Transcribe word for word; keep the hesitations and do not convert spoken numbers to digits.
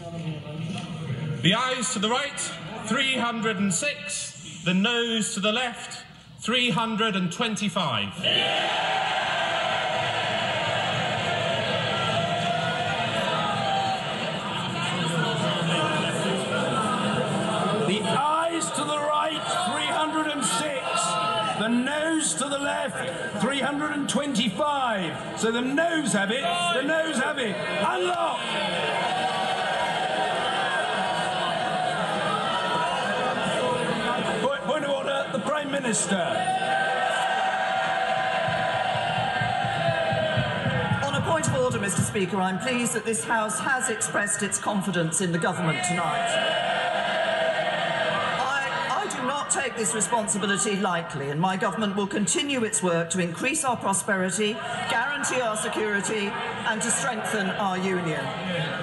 The ayes to the right, three hundred and six. The noes to the left, three hundred and twenty-five. The ayes to the right, three hundred and six. The noes to the left, three hundred and twenty-five. So the noes have it, the noes have it. Unlock! Point, point of order, the Prime Minister. On a point of order, Mister Speaker, I'm pleased that this House has expressed its confidence in the government tonight. Take this responsibility lightly, and my government will continue its work to increase our prosperity, guarantee our security, and to strengthen our union.